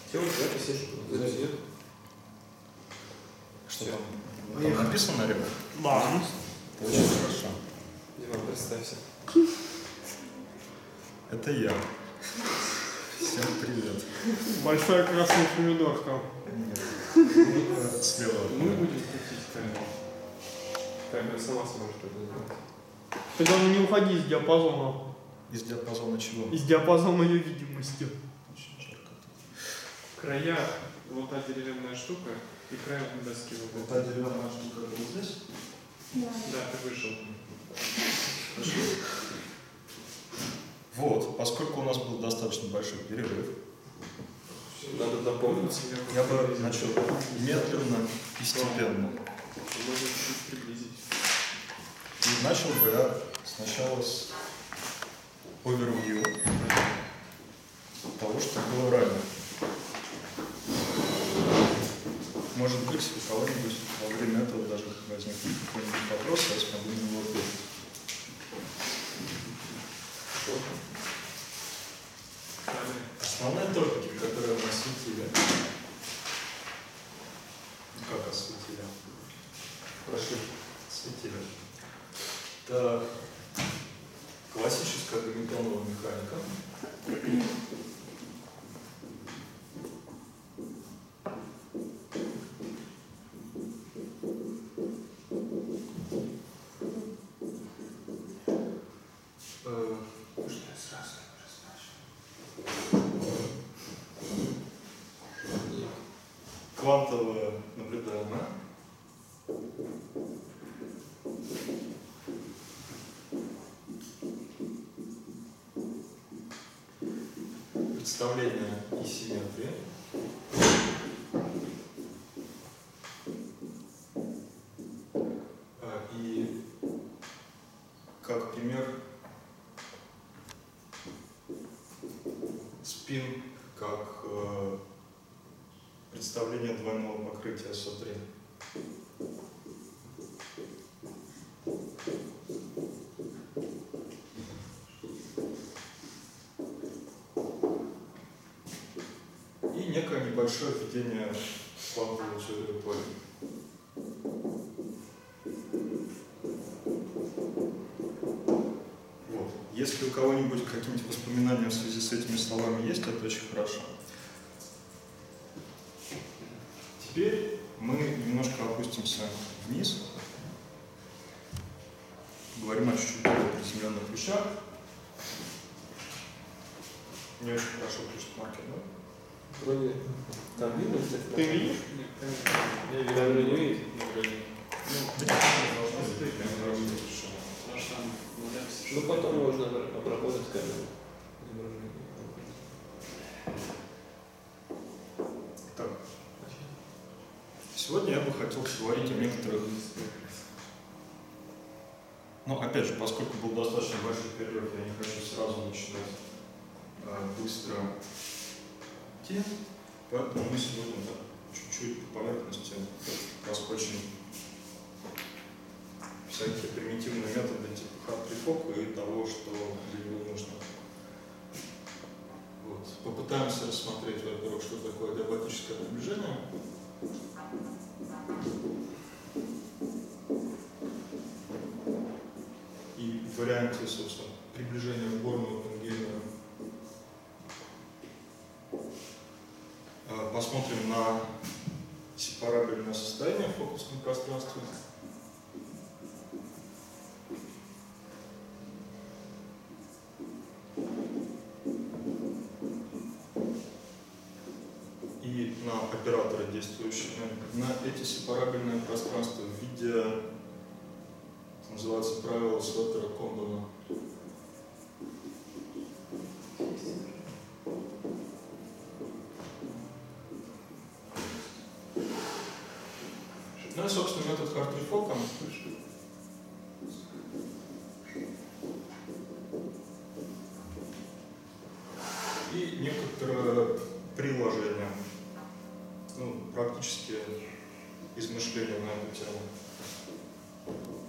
Делать записи. Нет. Что там? Там написано, ребят? Да. Очень хорошо. Дима, представься. Это я. Всем привет. Большой красный помидорка. Нет. Слева. Мы будем крутить камеру. Камера сама сможет это сделать. Ты главное не уходи из диапазона. Из диапазона чего? Из диапазона ее видимости. Очень жарко тут. Края, вот та деревянная штука и край доски. Вот та деревянная штука вот здесь? Да, ты вышел. Вот, поскольку у нас был достаточно большой перерыв, Надо дополнить. я бы начал медленно и степенно. Можно чуть приблизить. И начал бы я сначала с овервью того, что было ранее. Может быть, у кого-нибудь во время этого даже возникнет какой-нибудь вопрос, я смогу на него ответить. Основные топики, которые мы осветили. Как осветили? Прошли. Осветили. Так. Классическая гамильтонова механика. Квантовая наблюдаемая. Представление и симметрии. И как пример спин как представление двойного покрытия СО3. И некое небольшое введение в квантовую теорию поля. Вот. Если у кого-нибудь какие-нибудь воспоминания в связи с этими словами есть, это очень хорошо. Теперь мы немножко опустимся вниз. Говорим о чуть-чуть более приземленных вещах. Не очень хорошо пишет маркер, да? Вроде там видно, кстати. Ты видишь? Я вижу, камера не видит. Ну потом можно обработать камеру. Так. Сегодня я бы хотел поговорить о некоторых... Но опять же, поскольку был достаточно большой перерыв, я не хочу сразу начинать быстро идти, поэтому мы сегодня чуть-чуть по поверхности проскочим всякие примитивные методы типа хард-рефока и того, что для него нужно. Вот. Попытаемся рассмотреть, во-первых, что такое диабатическое приближение. И в варианте, собственно, приближения в Борну Оппенгеймера посмотрим на сепарабельное состояние в фокусном пространстве. И на операторы, действующие на эти сепарабельные пространства в виде, это называется, правило Слеттера-Кондона. Ну и, собственно, метод хард-рефока. И некоторое приложение, ну, практически измышления на эту тему.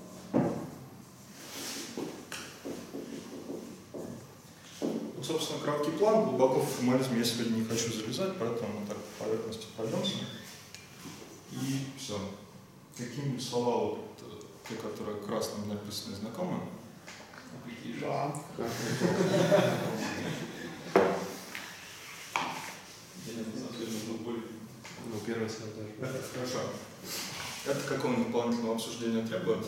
Вот, собственно, краткий план, глубоко в формализм я сегодня не хочу залезать, поэтому мы так по поверхности пройдемся. И все. Какие-нибудь слова, вот, те, которые красным написаны, знакомые? Да. Ну, первый слайд даже. Это хорошо. Это какого-нибудь дополнительного обсуждения требует?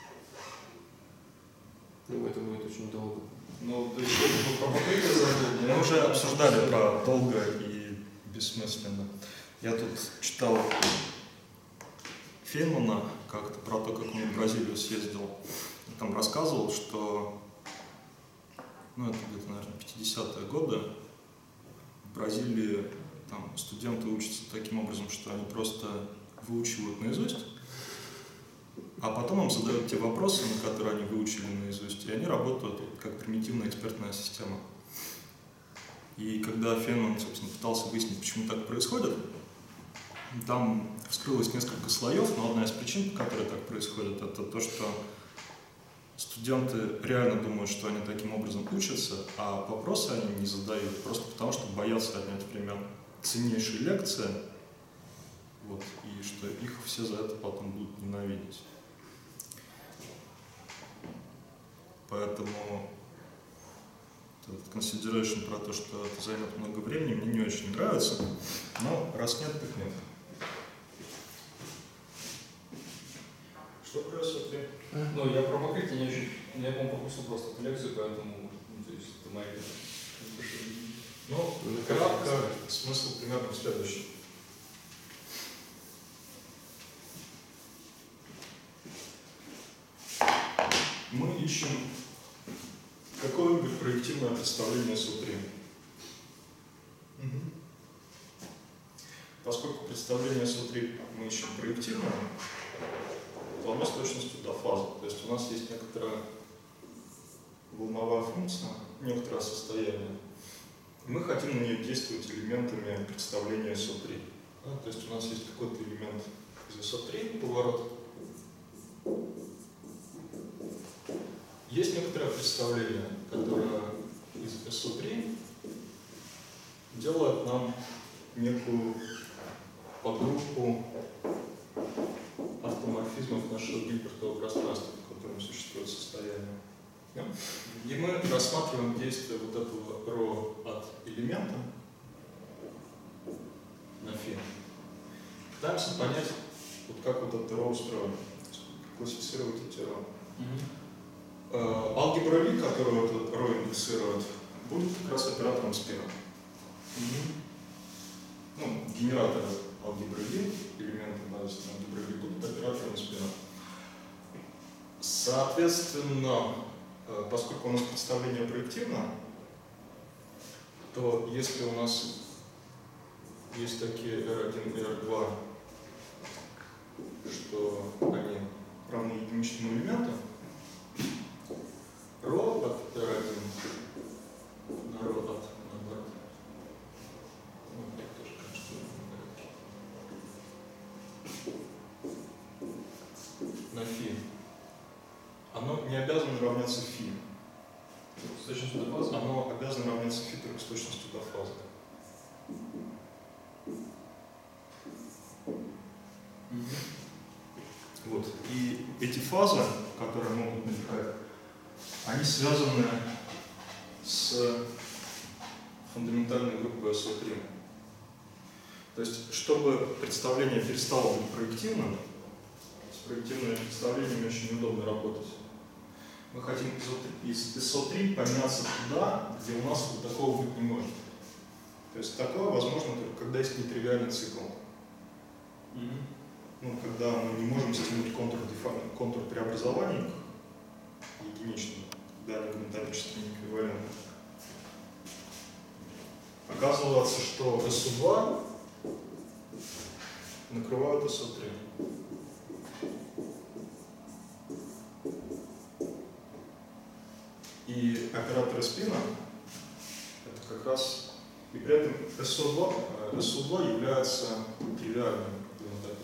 Ну, это будет очень долго. Ну, да еще мы уже обсуждали про долго и бессмысленно. Я тут читал Фейнмана как-то про то, как он в Бразилию съездил. Там рассказывал, что, ну, это где-то, наверное, 50-е годы в Бразилии там студенты учатся таким образом, что они просто выучивают наизусть, а потом им задают те вопросы, на которые они выучили наизусть, и они работают как примитивная экспертная система. И когда Фейнман, собственно, пытался выяснить, почему так происходит, там вскрылось несколько слоев, но одна из причин, по которой так происходит, это то, что студенты реально думают, что они таким образом учатся, а вопросы они не задают просто потому, что боятся отнять время ценнейшей лекции, вот, и что их все за это потом будут ненавидеть. Поэтому этот consideration про то, что это займет много времени, мне не очень нравится, но раз нет, так нет. Что происходит? Ну, я про покрытие не очень... Я, по-моему, пропустил просто эту лекцию, поэтому... Ну, то есть, это мои... Ну, кратко, смысл примерно следующий. Мы ищем какое-нибудь проективное представление СО3. Поскольку представление СО3 мы ищем проективное, то оно с точностью до фазы. То есть у нас есть некоторая волновая функция, некоторое состояние. Мы хотим на нее действовать элементами представления СО3. Да? То есть у нас есть какой-то элемент из СО3, поворот. Есть некоторое представление, которое из СО3 делает нам некую подгруппу автоморфизмов нашего гильбертового пространства, в котором существует состояние. Да? И мы рассматриваем действие вот этого ро от элемента на фи. Пытаемся понять, вот как вот это ро устроено, классифицировать эти ро. Алгебра Ли, которую этот ро индексирует, будет как раз оператором спина. Ну, генераторы алгебры Ли, элементы базисной алгебры Ли будут оператором спина. Соответственно, поскольку у нас представление проективно, то если у нас есть такие R1 и R2, что они равны единичному элементу, ро от R1 на ро от наоборот. Ну, так тоже, конечно, на фи. Оно не обязано равняться фи. С точностью до фазы? Оно обязано равняться фи только с точностью до фазы. Вот. И эти фазы, которые могут мелькать, они связаны с фундаментальной группой СО3. То есть, чтобы представление перестало быть проективным, с проективными представлениями очень неудобно работать. Мы хотим из СО3 подняться туда, где у нас вот такого быть не может. То есть такое возможно только когда есть нетривиальный цикл. Ну, когда мы не можем стянуть контур преобразований единичным, когда они гнатомически неэквивалентны. Оказывается, что СО2 накрывают СО3. И операторы спина это как раз, и при этом СО2 является тривиальным,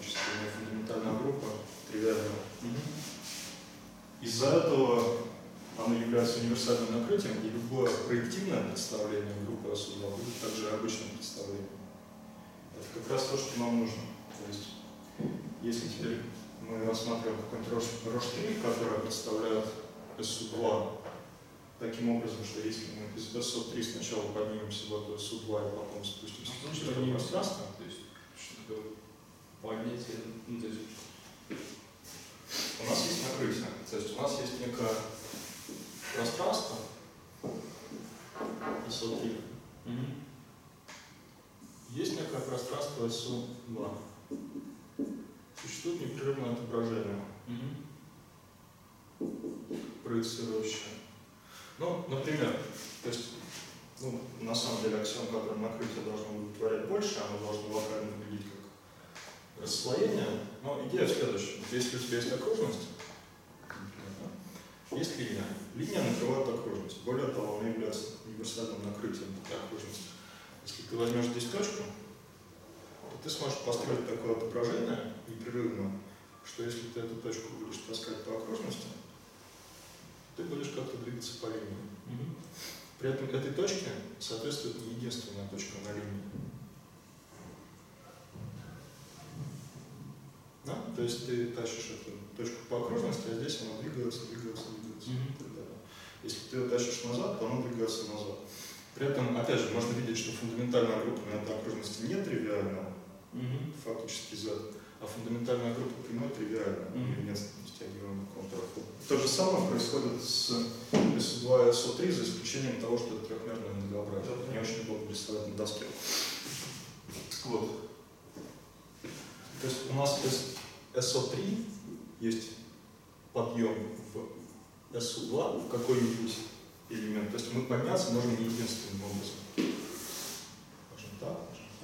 фундаментальная группа тривиальная. Из-за этого оно является универсальным накрытием, и любое проективное представление группы СУ2 будет также обычным представлением. Это как раз то, что нам нужно. То есть, если теперь мы рассматриваем какой-нибудь Рош-3, который представляет СУ2 таким образом, что если мы из СО3 сначала поднимемся в эту СУ2 и потом спустимся в это пространство, то есть что-то поднятие, ну, то есть у нас есть накрытие. То есть у нас есть некое пространство СО3. Есть некое пространство СО2. Существует непрерывное отображение, проецирующее. Ну, например, то есть, ну, на самом деле аксиом, которым накрытие должно удовлетворять больше, оно должно локально выглядеть как расслоение. Но идея в следующем. Если у тебя есть окружность, есть линия. Линия накрывает окружность. Более того, она является универсальным накрытием этой окружности. Если ты возьмешь здесь точку, то ты сможешь построить такое отображение непрерывно, что если ты эту точку будешь таскать по окружности, ты будешь как-то двигаться по линии. При этом этой точке соответствует не единственная точка на линии. Да? То есть ты тащишь эту точку по окружности, а здесь она двигается. И так далее. Если ты ее тащишь назад, то она двигается назад. При этом, опять же, можно видеть, что фундаментальная группа на этой окружности не тривиальна, фактически Z, а фундаментальная группа прямой тривиальна, нет стягиваемого контура. То же самое происходит с SO2 и SO3, за исключением того, что это трехмерное многообразие. Это не очень удобно рисовать на доске. Вот. То есть у нас из SO3 есть подъем в SO2 в какой-нибудь элемент. То есть мы подняться можем не единственным образом. Можем так.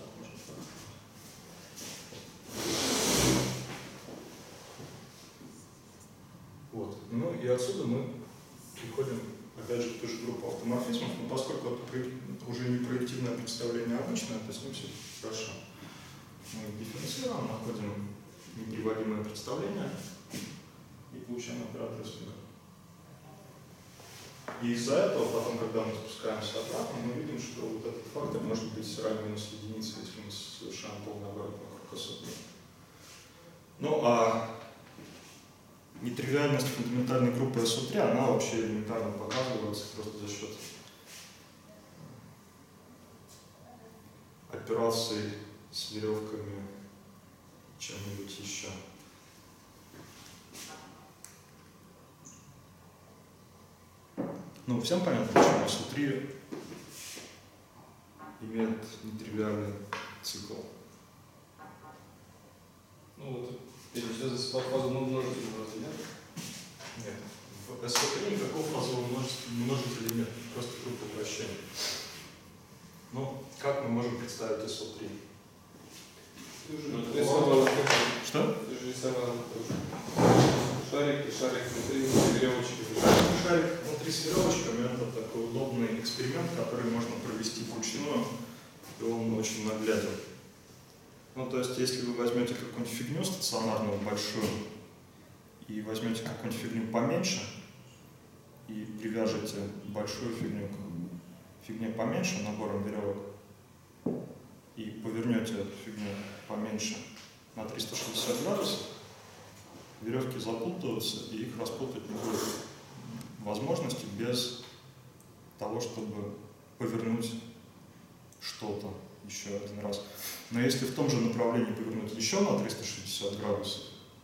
Вот. Ну и отсюда мы приходим, опять же, в ту же группу автоморфизмов, но поскольку это уже не проективное представление обычное, то с ним все хорошо. Мы дифференцируем, находим неприводимое представление и получаем оператор спинора. И из-за этого, потом, когда мы спускаемся обратно, мы видим, что вот этот фактор может быть равен минус единице, если мы совершаем полный оборот вокруг СО3. Ну а нетривиальность фундаментальной группы СО3, она вообще элементарно показывается просто за счет операций с веревками, чем-нибудь еще. Ну, всем понятно, почему СО3 имеет нетривиальный цикл. ну вот, это с фазовым множителем разве нет? Нет. В СО3 никакого фазового множителя нет, просто группа вращений. Ну, как мы можем представить СО3? Что? Ты же рисовал шарик и шарик внутри веревочки. Шарик внутри с веревочками — это такой удобный эксперимент, который можно провести вручную, и он очень нагляден. Ну, то есть, если вы возьмете какую-нибудь фигню стационарную большую и возьмете какую-нибудь фигню поменьше и привяжете большую фигню к фигне поменьше набором веревок и повернете эту фигню поменьше на 360 градусов, веревки запутаются, и их распутать не будет возможности без того, чтобы повернуть что-то еще один раз. Но если в том же направлении повернуть еще на 360 градусов,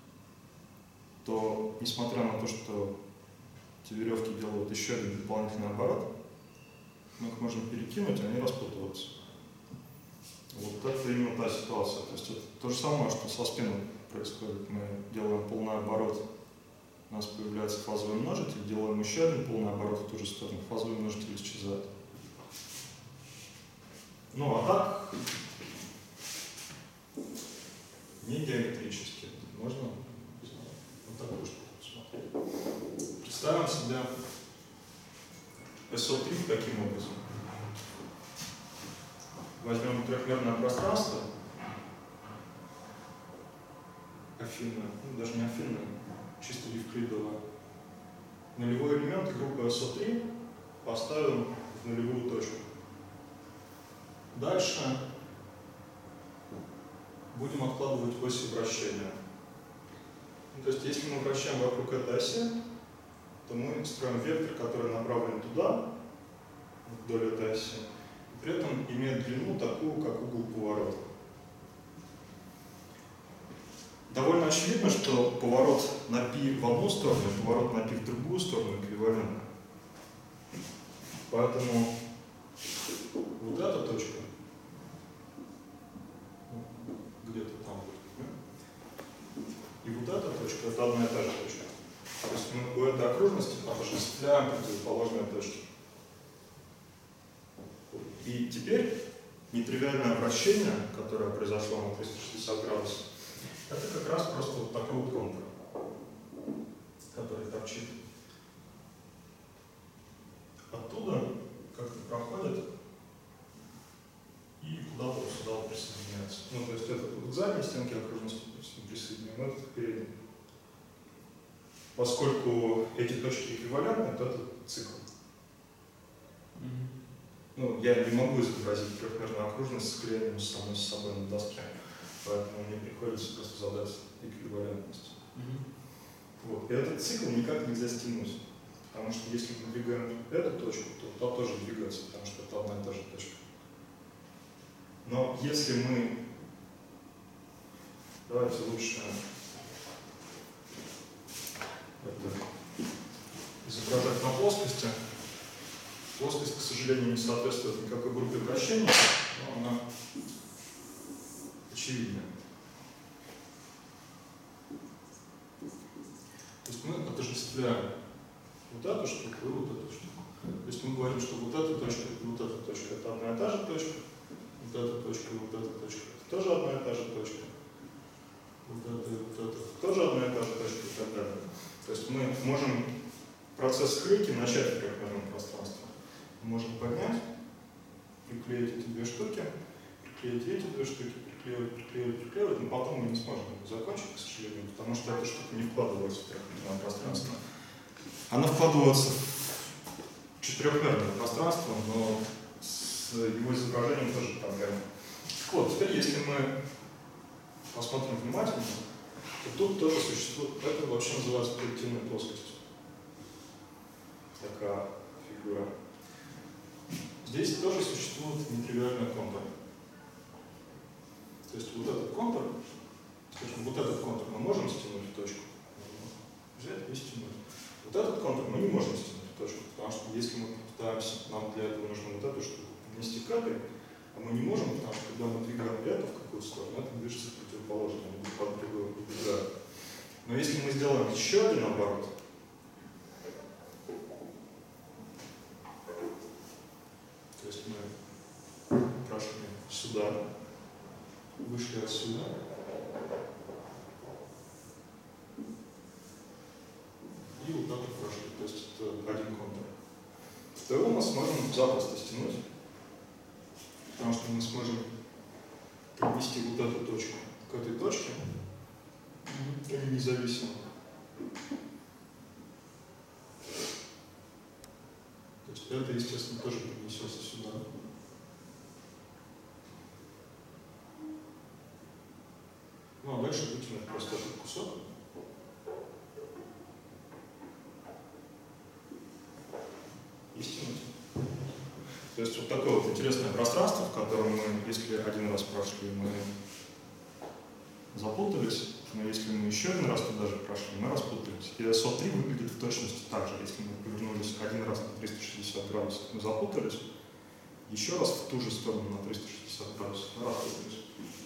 то, несмотря на то, что эти веревки делают еще один дополнительный оборот, мы их можем перекинуть, и они распутываются. Вот это именно та ситуация. То есть это то же самое, что со спином происходит. Мы делаем полный оборот, у нас появляется фазовый множитель, делаем еще один полный оборот в ту же сторону, фазовый множитель исчезает. Ну а так, не геометрически. Можно вот такую штуку посмотреть. Представим себе SO3 таким образом. Возьмем трехмерное пространство, афинное, ну даже не афинное, чисто евклидовое. нулевой элемент группы SO3 поставим в нулевую точку. Дальше будем откладывать оси вращения. То есть, если мы вращаем вокруг этой оси, то мы строим вектор, который направлен туда, вдоль этой оси, и при этом имеет длину такую, как угол поворота. Довольно очевидно, что поворот на π в одну сторону и поворот на π в другую сторону эквивалентны. Поэтому вот эта точка где-то там будет, и вот эта точка — это одна и та же точка. То есть мы у этой окружности осуществляем противоположные точки. И теперь нетривиальное вращение, которое произошло на 360 градусов, это как раз просто вот такой вот контур, который торчит. Оттуда как-то проходит и куда-то сюда присоединяется. Ну, то есть это вот к задней стенке окружности присоединяем, это к передней. Поскольку эти точки эквивалентны, то это цикл. Ну, я не могу изобразить трехмерную окружность с клеением самой с собой на доске, поэтому мне приходится просто задать эквивалентность. Вот. И этот цикл никак нельзя стянуть, потому что если мы двигаем эту точку, то та тоже двигается, потому что это одна и та же точка. Но если мы... Давайте лучше это изображать на плоскости. Плоскость, к сожалению, не соответствует никакой группе вращения, но она очевидная. То есть мы отождествляем вот эту штуку и вот эту штуку. То есть мы говорим, что вот эта точка и вот эта точка — это одна и та же точка, вот эта точка и вот эта точка — это тоже одна и та же точка, вот эта и вот эта — тоже одна и та же точка и так далее. То есть мы можем процесс кройки начать в трехмерном пространстве. Мы можем поднять, приклеить эти две штуки, приклеить эти две штуки, приклеивать, но потом мы не сможем это закончить, к сожалению, потому что эта штука не вкладывается в трехмерное пространство. Она вкладывается в четырехмерное пространство, но с его изображением тоже проблема. Вот, теперь если мы посмотрим внимательно, то тут тоже существует, это вообще называется проективной плоскостью. Такая фигура. Здесь тоже существует нетривиальный контур. То есть вот этот контур, скажем, вот этот контур мы можем стянуть в точку, взять и стянуть. Вот этот контур мы не можем стянуть в точку, потому что если мы пытаемся, нам для этого нужно вот эту штуку поднести к этой, а мы не можем, потому что когда мы двигаем это в какую-то сторону, это движется противоположно, они под другую убегают. Но если мы сделаем еще один оборот, то есть мы прошли сюда, вышли отсюда, и вот так вот прошли, то есть это один контур. То его мы сможем запросто стянуть, потому что мы сможем подвести вот эту точку к этой точке, они независимо. То есть это, естественно, тоже перенесется сюда. Ну а дальше вытянуть просто этот кусок. И стянуть. То есть вот такое вот интересное пространство, в котором мы, если один раз прошли, мы запутались, но если мы еще один раз туда же прошли, мы распутались. И SO3 выглядит в точности так же. Если мы повернулись один раз на 360 градусов, мы запутались, еще раз в ту же сторону на 360 градусов мы распутались.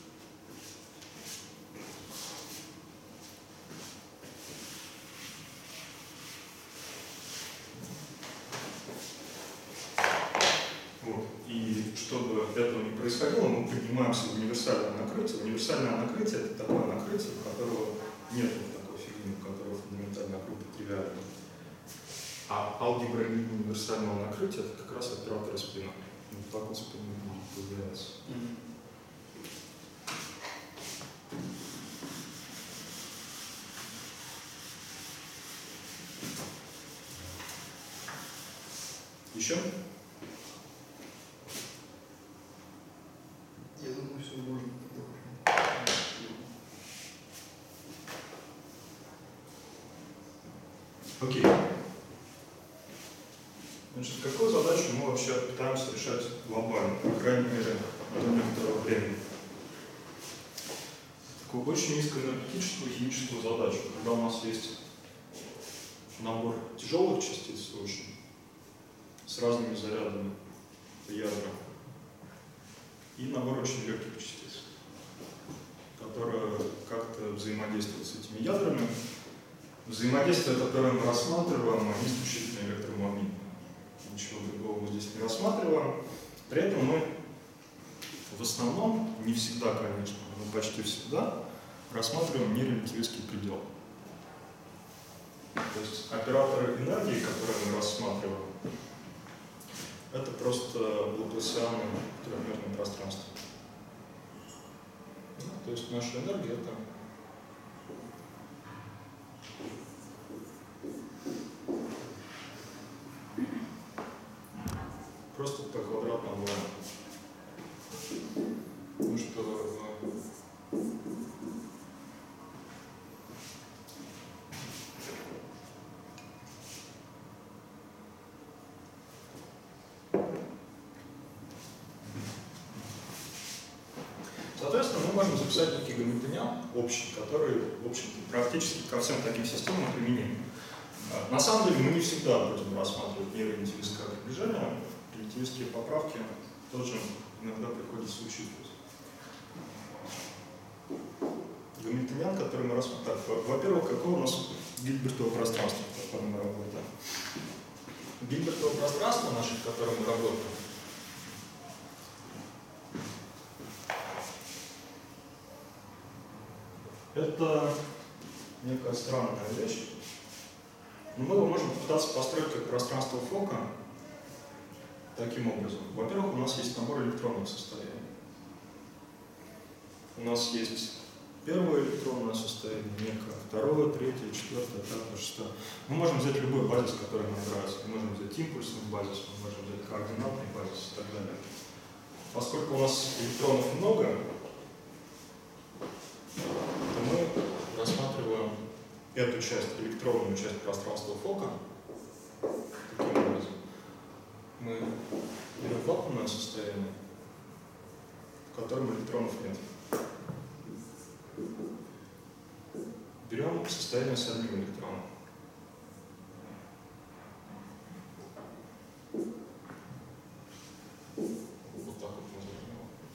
Вот. И чтобы этого не происходило, мы поднимаемся в универсальное накрытие. Универсальное накрытие — это такое накрытие, у которого нет такой фигни, у которого фундаментальная группа тривиальна. А алгебра универсального накрытия — это как раз операторы спина. Вот так вот спина появляется. Еще? Я думаю, все можно. Окей. Значит, какую задачу мы вообще пытаемся решать глобально, по крайней мере, до некоторого времени? Такую очень низкоэнергетическую химическую задачу, когда у нас есть набор тяжелых частиц очень, с разными зарядами ядра, и набор очень легких частиц, которые как-то взаимодействуют с этими ядрами. Взаимодействие, которое мы рассматриваем, они исключительно электромагнитные. Ничего другого мы здесь не рассматриваем. При этом мы в основном, не всегда, конечно, но почти всегда рассматриваем нерелятивистский предел. То есть операторы энергии, которые мы рассматриваем, это просто лапласианы в трехмерном пространстве. То есть наша энергия это просто по квадратному лайну. Ну что, соответственно, мы можем записать некий гамильтониан общий, который, в общем-то, практически ко всем таким системам применим. На самом деле мы не всегда будем рассматривать нерелятивистское приближение. Релятивистские поправки тоже иногда приходится учитывать. Гамильтониан, который мы рассматриваем. Во-первых, какое у нас Гильбертово пространство, в котором мы работаем? Гильбертово пространство наше, в котором мы работаем, это некая странная вещь. Но мы его можем попытаться построить как пространство Фока таким образом. Во-первых, у нас есть набор электронных состояний. У нас есть первое электронное состояние, некое, второе, третье, четвертое, пятое, шестое. Мы можем взять любой базис, который нам нравится. Мы можем взять импульсный базис, мы можем взять координатный базис и так далее. Поскольку у нас электронов много, то мы рассматриваем эту часть, электронную часть пространства Фока таким образом. Мы берем вакуумное состояние, в котором электронов нет. Берем состояние с одним электроном. Вот так вот назовем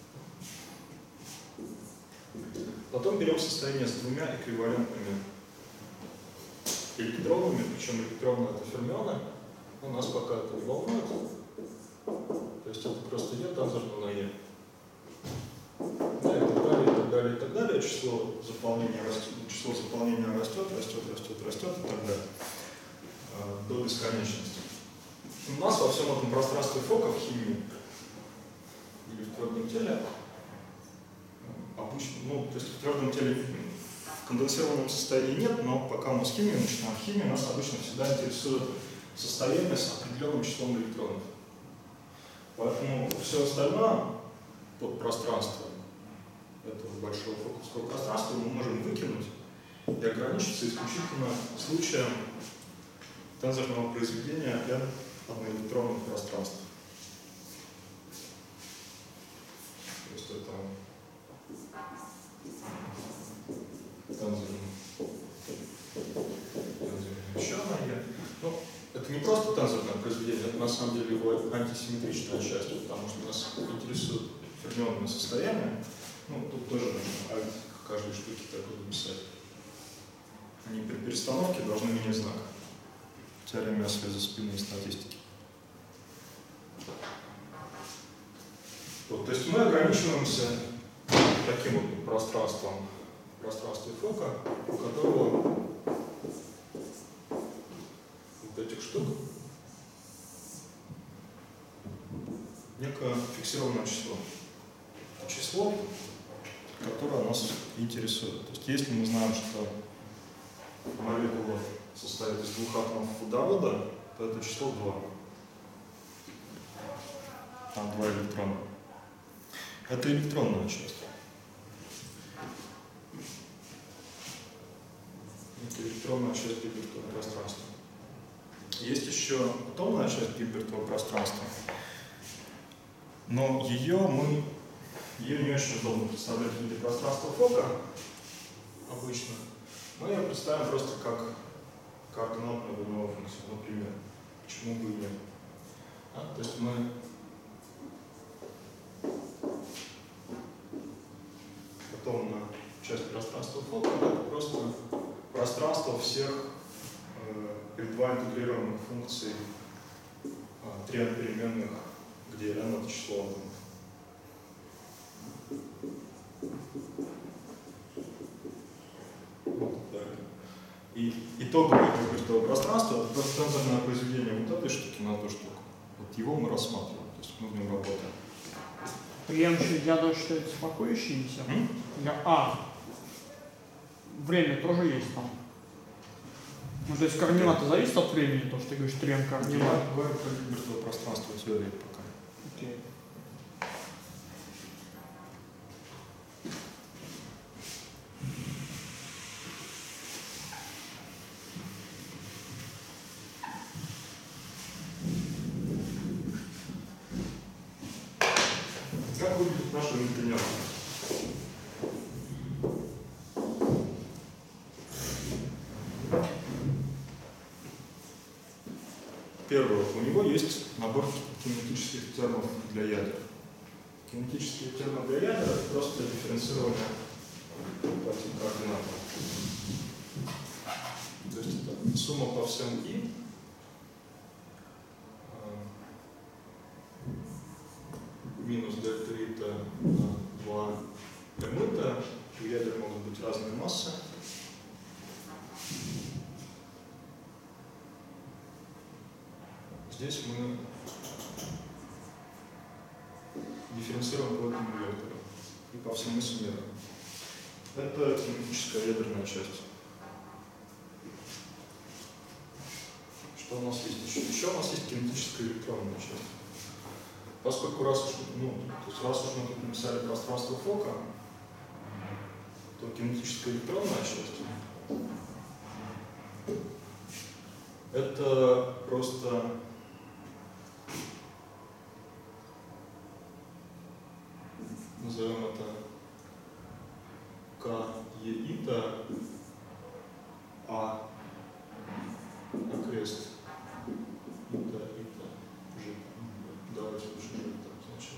его. Потом берем состояние с двумя эквивалентными электронами, причем электроны это фермионы. У нас пока это не волнует. То есть это просто Е тензорно на Е. Да, и так далее, и так далее, и так далее. Число заполнения растет, растет и так далее. До бесконечности. У нас во всем этом пространстве Фока в химии или в твердом теле обычно, ну, то есть в твердом теле в конденсированном состоянии нет, но пока мы с химией начинаем, в химии нас обычно всегда интересует состояние с определенным числом электронов. Поэтому все остальное под пространство этого большого фокусского пространства мы можем выкинуть и ограничиться исключительно случаем тензорного произведения n одноэлектронных пространств. То есть это тензорное еще на e. Ну, это не просто тензорное произведение, это на самом деле его антисимметричная часть, потому что нас интересует фермионное состояние. Ну, тут тоже нужно альт к каждой штуке такой написать. Они при перестановке должны менять знак. Теорема связоспинной статистики. Вот, то есть мы ограничиваемся таким вот пространством, пространстве Фока, у которого вот этих штук некое фиксированное число. Число, которое нас интересует. То есть если мы знаем, что молекула состоит из двух атомов водорода, то это число 2. Там 2 электрона. Это электронная часть. Это электронная часть гибридного пространства. Есть еще атомная часть гибридного пространства, но ее не очень удобно представлять в виде пространства Фока обычно. Мы ее представим просто как координатную волновую функцию, например. Почему бы и нет? То есть мы атомная часть пространства Фока — это просто пространство всех L2 интегрированных функций 3 переменных, где n это число атомов. И итоговое гибридного пространства — это просто тензорное произведение вот этой штуки на эту штуку. Вот его мы рассматриваем, то есть мы в нем работаем. Преемщик ядра считается покоящимся. Время тоже есть там. Ну, то есть координаты зависят от времени, то, что ты говоришь, 3 координат. Говорим про гибридное пространство теории пока. Окей. Как выглядит наша нейтрино? Первое. У него есть набор кинетических термов для ядер. Кинетические термы для ядер — это просто дифференцирование этих координат. То есть это сумма по всем и минус дельта рита на 2 эмита. У ядер могут быть разные массы. Здесь мы дифференцируем по этому вектору и по всему миру. Это кинетическая ядерная часть. Что у нас есть еще? Еще у нас есть кинетическая электронная часть. Поскольку раз уж мы тут написали пространство Фока, то кинетическая электронная часть — это просто назовем это К Еита, окрест Ита, Ж. Давайте лучше Ж так значит.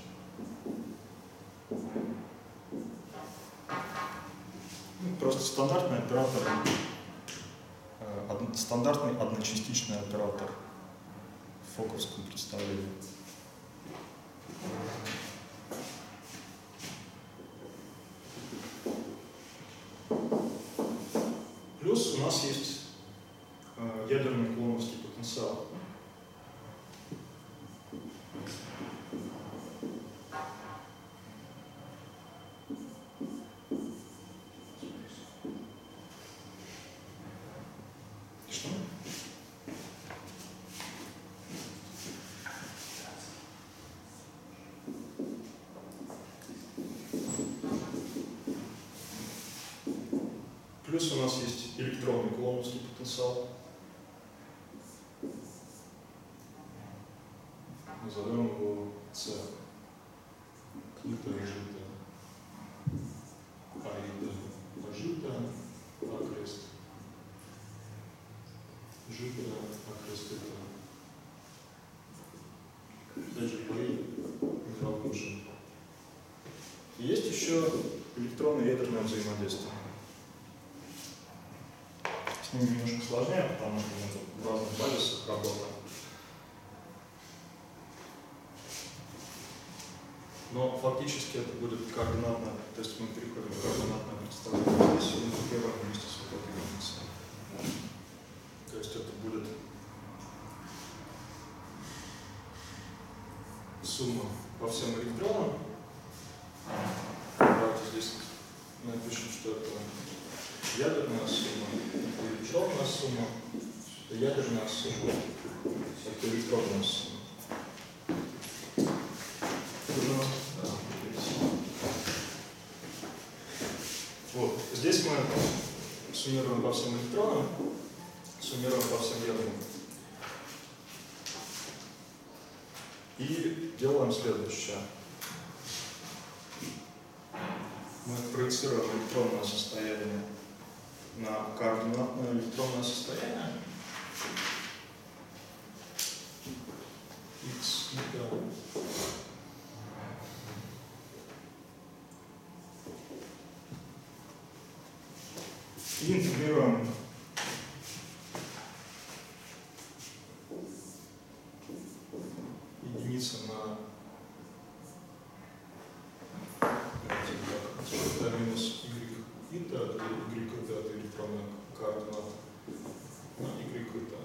Просто стандартный оператор, стандартный одночастичный оператор в фоковском представлении. Плюс у нас есть ядерный кулоновский потенциал. Что? Плюс у нас есть электронный кулоновский потенциал. Назовем его С. Ита, Жита, Аита, Ажита, Акрест. Жита, Акрест, Ита. Дальше Пари, минерал Жита. Есть еще электронно-ядерное взаимодействие. С ними немножко сложнее, потому что мы тут в разных базисах работаем. Но фактически это будет координатно, то есть мы переходим к координатному представлению здесь, и мы закрываем вместе с вот этой функцией. То есть это будет сумма по всем электронам. Давайте здесь напишем, что это ядерная сумма, это электронная сумма, это ядерная сумма, это электронная сумма. здесь мы суммируем по всем электронам, суммируем по всем ядрам. И делаем следующее. Мы проецируем электронное состояние на координатное электронное состояние. X и интегрируем единицы на это минус y это y это электронная координата на y это.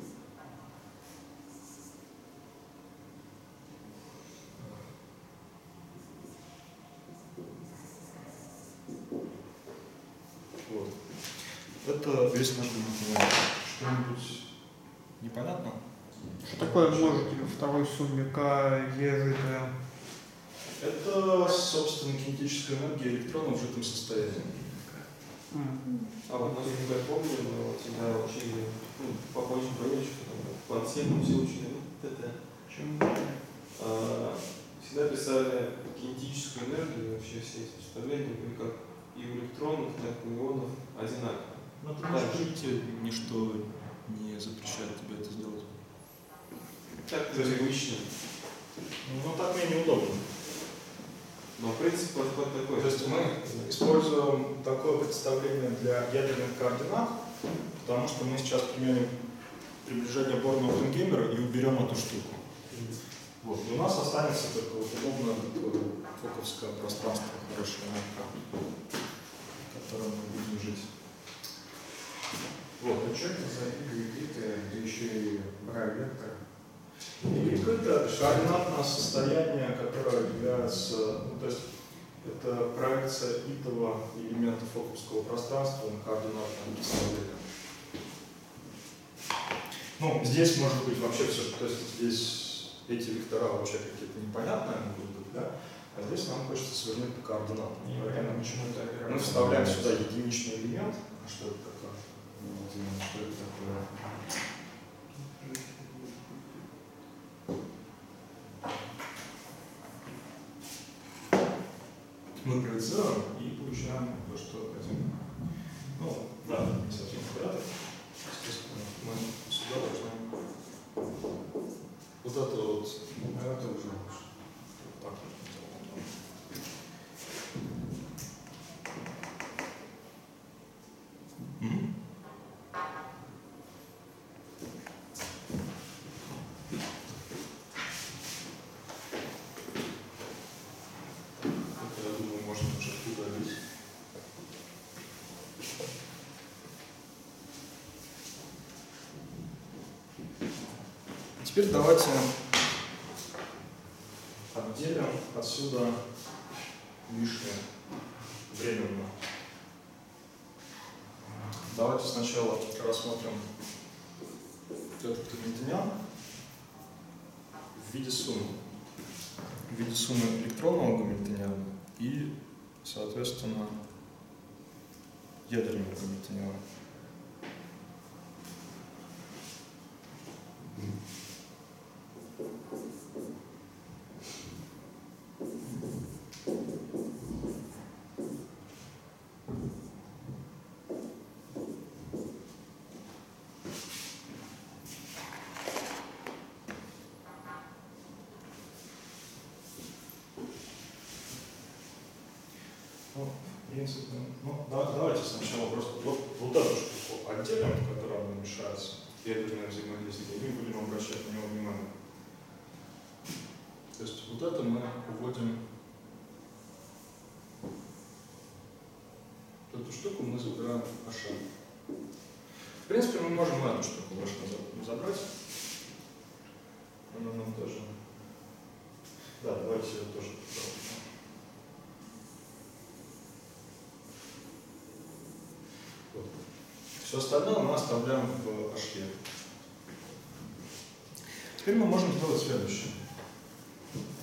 Вот. Это весь наш документ. Что-нибудь непонятно? Что такое множитель во второй сумме К, Е, Ж, Т? Это, собственно, кинетическая энергия электронов в жидком состоянии. А вот мы тебя помним, мы вот всегда учили, ну, побольше проверочку, по отсеку все учили, ну, ТТ. Всегда писали кинетическую энергию, вообще все эти представления были как и у электронов, так и у ионов одинаково. Но ты можешь прийти, ничто не запрещает тебе это сделать. Так привычно. Ну так мне неудобно. Но принцип подход такой. То есть мы используем такое представление для ядерных координат, потому что мы сейчас применим приближение Борна-Оппенгеймера и уберем эту штуку. Вот. И у нас останется только вот удобное такое фоковское пространство, хорошее, в котором мы будем жить. Вот. А что это за гибриды, да еще и вектор? Y это координатное состояние, которое является, ну, то есть это проекция итого элемента фоковского пространства на координатном представлении. Ну, здесь может быть вообще все, то есть здесь эти вектора вообще какие-то непонятные могут быть, да? А здесь нам хочется свернуть по координатам. Мы вставляем сюда единичный элемент. А что это такое? Что это такое? Мы проецируем и получаем то, что хотим. Ну, да, не совсем квадрат. Естественно, мы сюда должны вот это вот. Это уже так вот. Я думаю, можно уже удалить. Теперь давайте отделим отсюда лишнее временно. Давайте сначала рассмотрим этот гамильтониан в виде суммы. В виде суммы электронного гамильтониана и, соответственно, ядерного гамильтониана. Ну, в принципе, давайте сначала просто вот эту штуку отделим, которая нам мешается, ядерное взаимодействие, и будем обращать на него внимание. То есть вот это мы уводим, эту штуку мы забираем в H. В принципе, мы можем эту штуку в H забрать. Она нам тоже. Да, давайте ее тоже заберем. Все остальное мы оставляем в H. Теперь мы можем сделать следующее.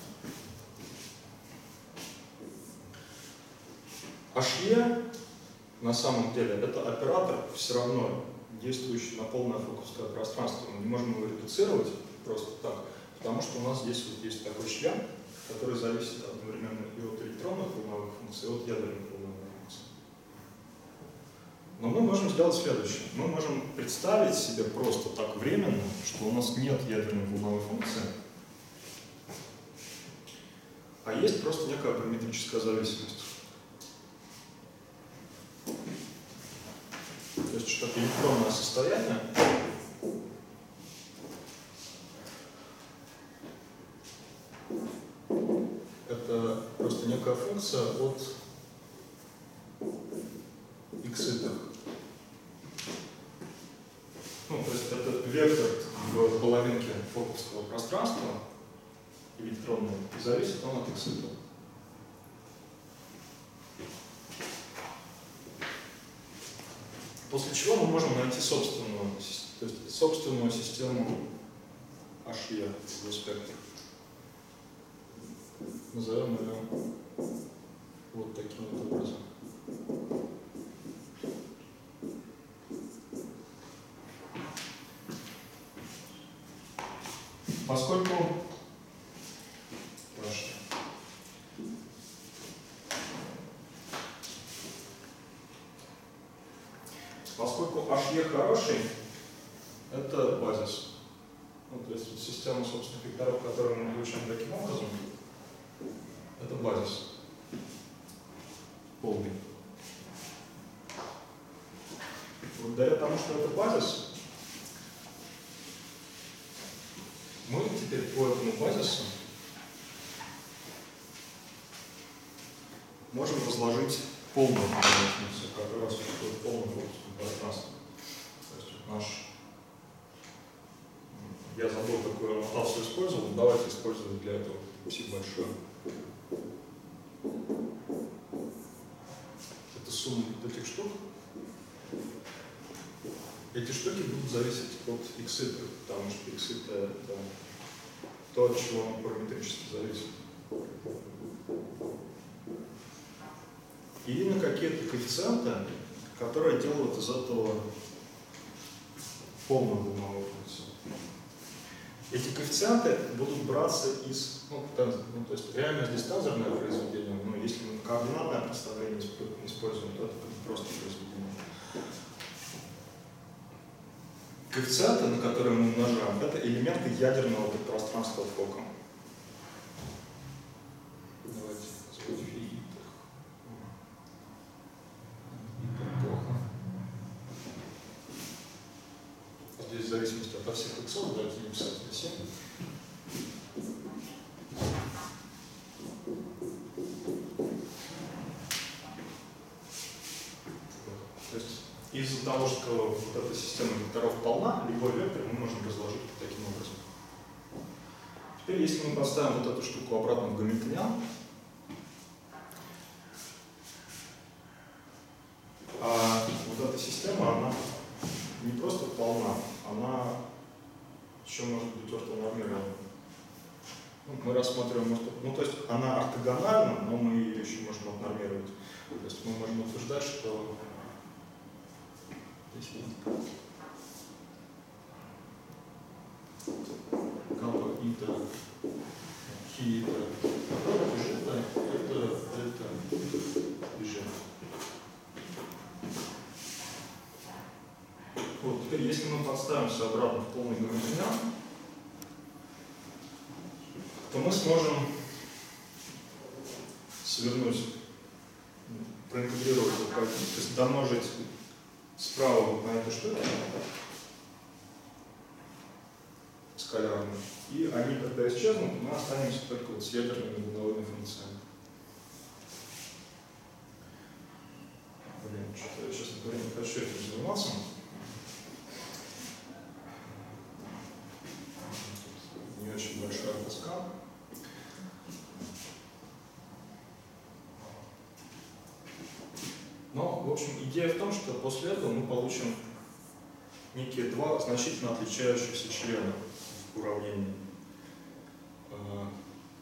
H на самом деле это оператор все равно действующий на полное фокусное пространство. Мы не можем его редуцировать просто так, потому что у нас здесь вот есть такой член, который зависит одновременно и от электронных волновых функций, и от ядерных волновых функций. Но мы можем сделать следующее. Мы можем представить себе просто так временно, что у нас нет ядерной волновой функции, а есть просто некая параметрическая зависимость. То есть что-то электронное состояние это просто некая функция от x-итых. Ну, то есть это вектор в половинке фокусного пространства электронного, и зависит он от x-итых. После чего мы можем найти собственную систему HE в спектре. Назовем ее вот таким вот образом. Поскольку HE хороший, это базис. Ну, то есть вот система собственных векторов, которую мы получаем таким образом, это базис полный. Благодаря тому, что это базис, мы теперь по этому базису можем разложить полную функцию, которая существует в полном фокусном пространстве. То есть вот я забыл, какую аннотацию использовал, давайте использовать для этого пси большое. Это сумма вот этих штук. Эти штуки будут зависеть от x-ита, потому что x-ита это то, от чего он параметрически зависит. И на какие-то коэффициенты, которые делают из этого полную волновую функцию. Эти коэффициенты будут браться из, то есть реально здесь тазерное произведение, но если мы координатное представление используем, то это просто произведение. Коэффициенты, на которые мы умножаем, это элементы ядерного подпространства фока. Давайте назвать фи. Здесь в зависимости от всех иксов, давайте не писать на 7. То есть из-за того, что вот эта система векторов полна, любой вектор мы можем разложить таким образом. Теперь, если мы поставим вот эту штуку обратно в гамильтониан, вот эта система, она не просто полна, она еще может быть ортонормирована. Мы рассматриваем, то есть она ортогональна, но мы ее еще можем отнормировать. То есть мы можем утверждать, что здесь есть гамма ита, хи ита, это и ж. Вот, теперь, если мы подставимся обратно в полный гамильтониан, то мы сможем свернуть, проинтегрировать, то есть домножить справа вот на эту штуку скалярно, и они, когда исчезнут, мы останемся только вот с ядерными волновыми функциями. Блин, что-то я, честно говоря, не хочу этим заниматься. Не очень большая доска. Но, в общем, идея в том, что после этого мы получим некие два значительно отличающихся члена в уравнении.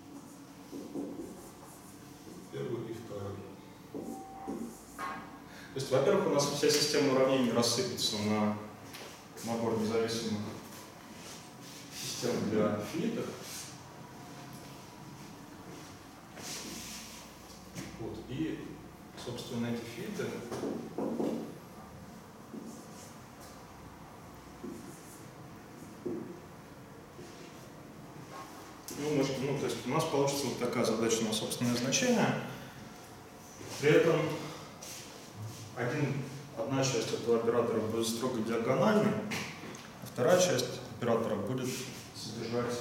Первый и второй. То есть, во-первых, у нас вся система уравнений рассыпется на набор независимых систем для финитов. Вот. И, собственно, эти финиты то есть у нас получится вот такая задача на собственное значение. При этом одна часть этого оператора будет строго диагональной, а вторая часть оператора будет содержать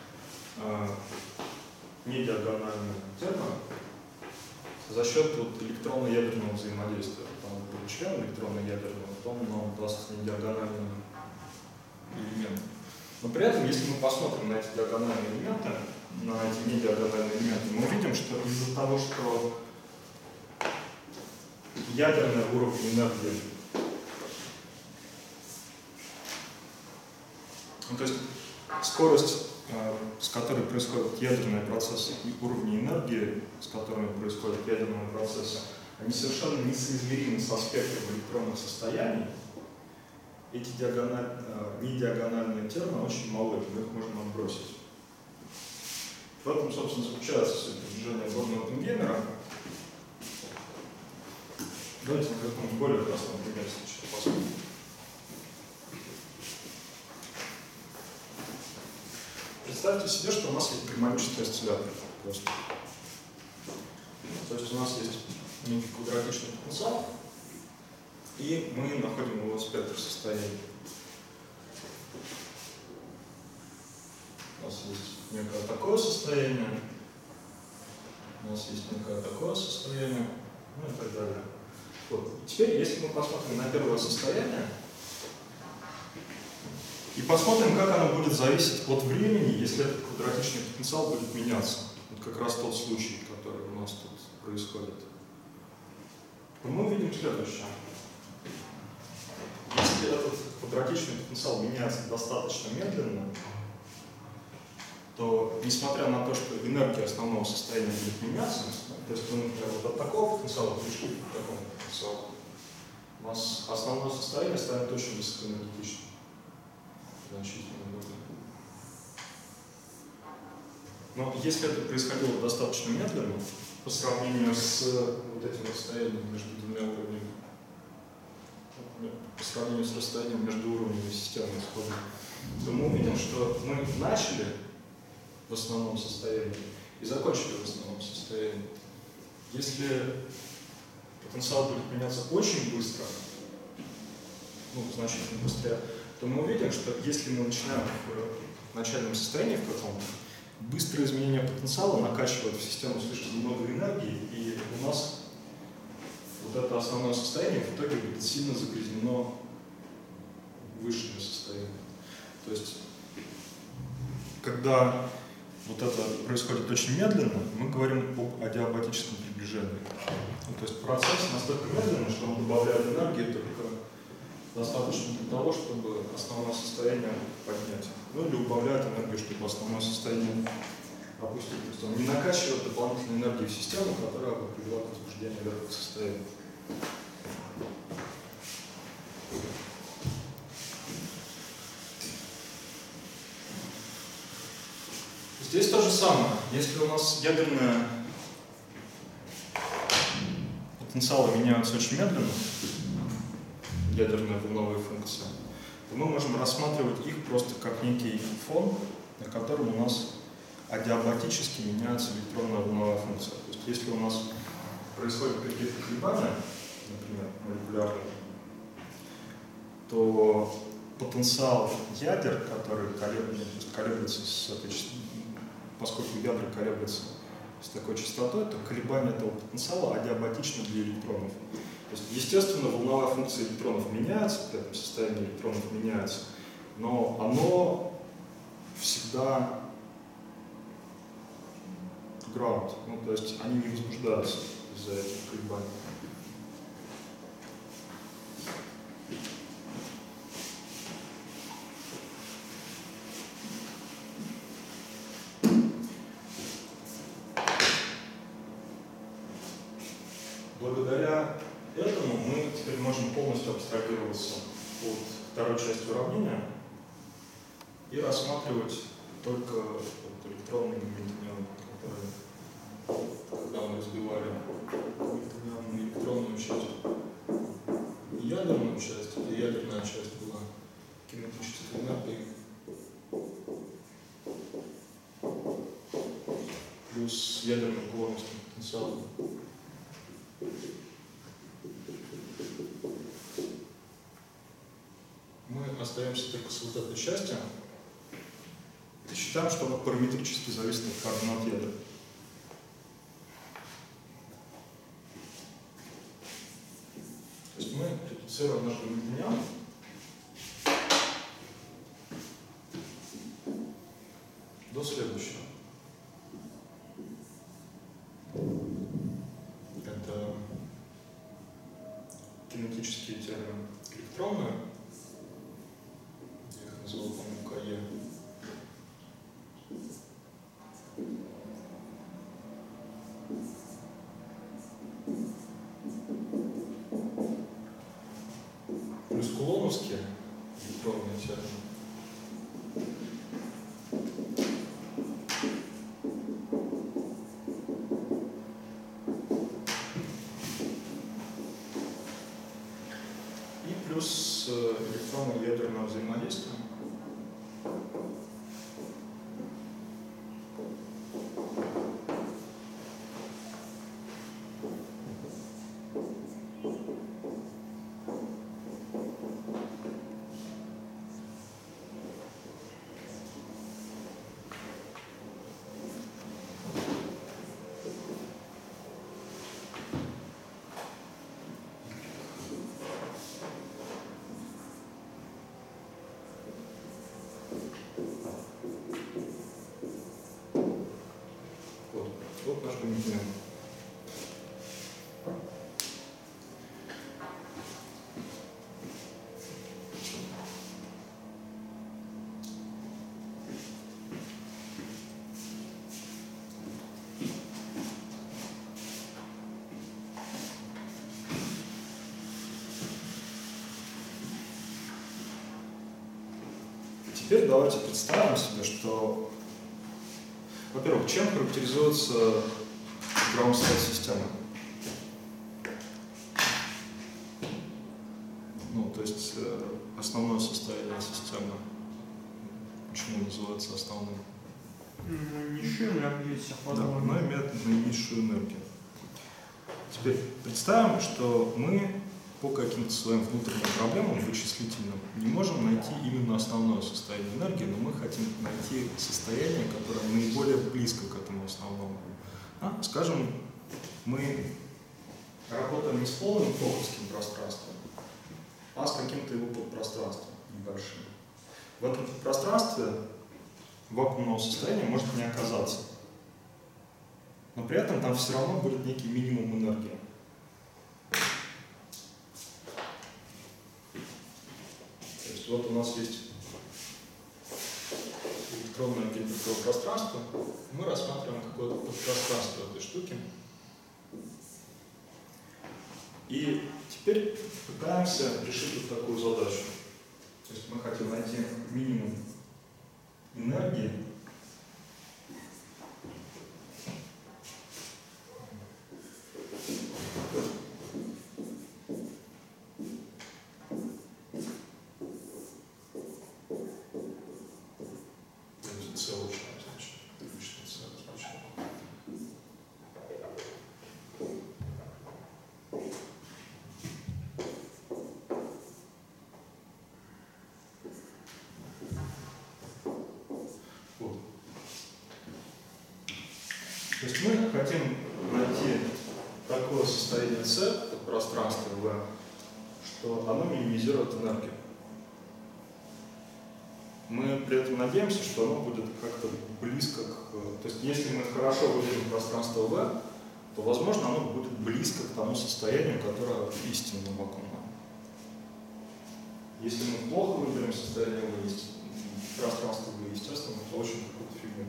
недиагональную термин за счет вот электронно-ядерного взаимодействия. Там мы получаем электронно-ядерное, потом нам даст недиагональный элемент. Но при этом, если мы посмотрим на эти диагональные элементы, на эти недиагональные элементы, мы увидим, что из-за того, что ядерный уровень энергии, то есть скорость, с которой происходят ядерные процессы, и уровни энергии, с которыми происходят ядерные процессы, они совершенно несоизмеримы с аспектом электронных состояний. Эти недиагональные термины очень малы, мы их можем отбросить. В этом, собственно, заключается суть движения Борна-Оппенгеймера. Давайте на каком-нибудь более простом примере сначала посмотрим. Представьте себе, что у нас есть гармонический осциллятор. То есть у нас есть некий квадратичный потенциал, и мы находим его спектр состояний. У нас есть некое такое состояние, у нас есть некое такое состояние, ну и так далее. Вот. Теперь, если мы посмотрим на первое состояние и посмотрим, как оно будет зависеть от времени, если этот квадратичный потенциал будет меняться. Вот как раз тот случай, который у нас тут происходит. То мы увидим следующее. Если этот квадратичный потенциал меняется достаточно медленно, то, несмотря на то, что энергия основного состояния будет меняться, то есть мы, например, вот от такого потенциала пришли к такому потенциалу, у нас основное состояние станет очень высокоэнергетичным. Значительно много. Но если это происходило достаточно медленно, по сравнению с вот этим расстоянием между двумя уровнями, по сравнению с расстоянием между уровнями системы исхода, то мы увидим, что мы начали в основном состоянии и закончили в основном состоянии. Если потенциал будет меняться очень быстро, значительно быстрее, то мы увидим, что если мы начинаем в начальном состоянии в каком-то, быстрое изменение потенциала накачивает в систему слишком много энергии, и у нас вот это основное состояние в итоге будет сильно загрязнено высшими состояниями. То есть, когда вот это происходит очень медленно, мы говорим об адиабатическом приближении. То есть процесс настолько медленный, что он добавляет энергии только достаточно для того, чтобы основное состояние поднять. Ну или убавляет энергию, чтобы основное состояние опустить. То есть он не накачивает дополнительной энергии в систему, которая бы привела к возбуждению верхних состояний. Здесь то же самое. Если у нас ядерные потенциалы меняются очень медленно, ядерные волновые функции, то мы можем рассматривать их просто как некий фон, на котором у нас адиабатически меняется электронная волновая функция. То есть если у нас происходят какие-то колебания, например, молекулярные, то потенциал ядер, который колеблется с этой частотой, поскольку ядра колеблется с такой частотой, то колебание этого потенциала адиабатично для электронов. То есть, естественно, волновая функция электронов меняется, при этом состояние электронов меняется, но оно всегда ground, то есть они не возбуждаются из-за этих колебаний. Благодаря этому мы теперь можем полностью абстрагироваться от второй части уравнения и рассматривать только вот электронный моментометр, который, когда мы разбивали электронную часть и ядерную часть, где ядерная часть была кинетической энергией, плюс ядерным кулоновским потенциалом. Мы остаемся только с вот этой частью и считаем, что она параметрически зависит от координат ядра. То есть мы редуцируем наш гамильтониан до следующего. Это кинетические термины электронные, я их называл, по-моему, КЕ. Плюс кулоновские электронные термины. И плюс электронно-ядерное взаимодействие. Вот наш гамильтониан. Теперь давайте представим себе, что, во-первых, чем характеризуется ground state система? Ну, то есть основное состояние системы. Почему называется основным? Наинизшую энергию всех Да, оно имеет наинизшую энергию. Теперь представим, что мы по каким-то своим внутренним проблемам вычислительным не можем найти именно основное состояние энергии, но мы хотим найти состояние, которое наиболее близко к этому основному. Скажем, мы работаем не с полным фокусным пространством, а с каким-то его подпространством небольшим. В этом подпространстве вакуумного состояния может не оказаться. Но при этом там все равно будет некий минимум энергии. То есть вот у нас есть электронное гиперковое пространство, мы рассматриваем какое-то подпространство этой штуки. И теперь пытаемся решить вот такую задачу. То есть мы хотим найти минимум энергии То есть мы хотим найти такое состояние C в пространстве V, что оно минимизирует энергию. Мы при этом надеемся, что оно будет как-то близко к... То есть если мы хорошо выделим пространство V, то, возможно, оно будет близко к тому состоянию, которое истинно вакуумное. Если мы плохо выберем состояние V, пространство V, естественно, мы получим какую-то фигню.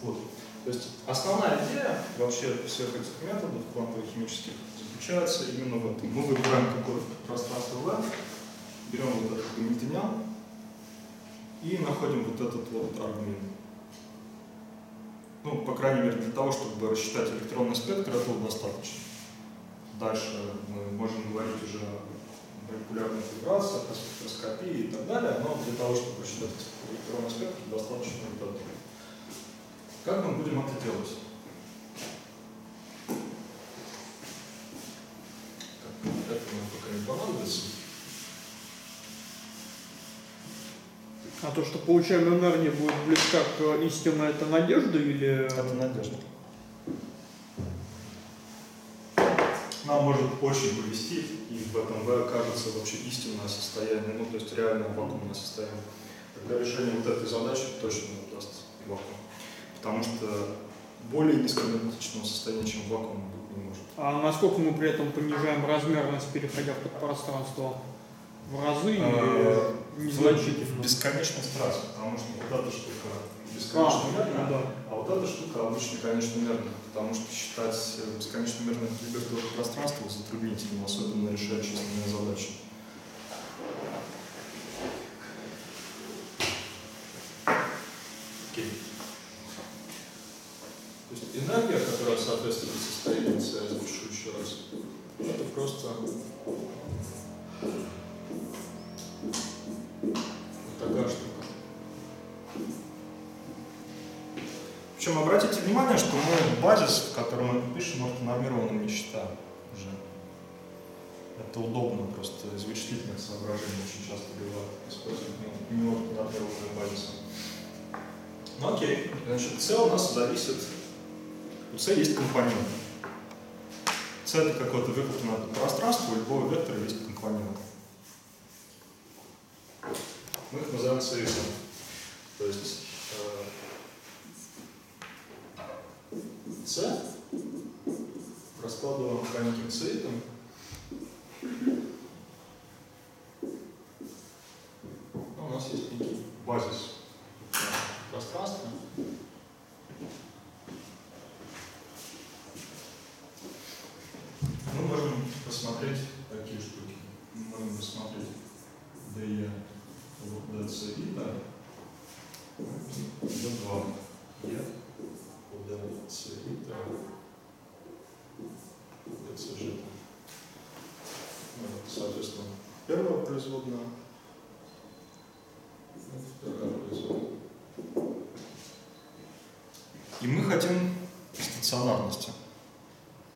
Вот. То есть основная идея вообще всех этих методов квантовых химических заключается именно в этом. Мы выбираем какое-то пространство V, берем вот этот гамильтониан и находим вот этот вот аргмин. Ну, по крайней мере, для того, чтобы рассчитать электронный спектр, этого достаточно. Дальше мы можем говорить уже о молекулярных вибрациях, о спектроскопии и так далее, но для того, чтобы рассчитать электронный спектр, достаточно вот этого. Как мы будем это делать? Так, это нам пока не понадобится. А то, что получаемая энергия будет близка к истине, это надежда или... Это надежда. Нам может очень повезти, и в этом V окажется вообще истинное состояние, ну то есть реальное вакуумное состояние. Тогда решение вот этой задачи точно не даст вакуум. Потому что более низкоэнергетичного состояния, чем вакуум, быть не может. А насколько мы при этом понижаем размерность, переходя в подпространство? В разы или незначительно? В бесконечность раз, потому что вот эта штука бесконечно мерная, да. а вот эта штука обычно конечно мерная, потому что считать бесконечно мерным гибридовое пространство затруднительно, особенно решая численные задачи. Окей. То есть энергия, которая соответствует состоянию C, я запишу еще раз, это просто вот такая штука. Причем обратите внимание, что мы базис, в котором мы пишем, ортонормированным не считаем уже. Это удобно, просто из вычислительных соображений очень часто бывает использовать не ортонормированные базисы. Ну окей, значит, C у нас зависит, у C есть компонент. C это какое-то выкупленное пространство, у любого вектора есть компонент. Мы их называем CSM. То есть C раскладываем по неким цветам. У нас есть некий базис пространства. Мы можем посмотреть такие штуки. Мы можем посмотреть DE, DC и D2, E, DC и D, DCG. Соответственно, первая производная, вторая производная. И мы хотим стационарности.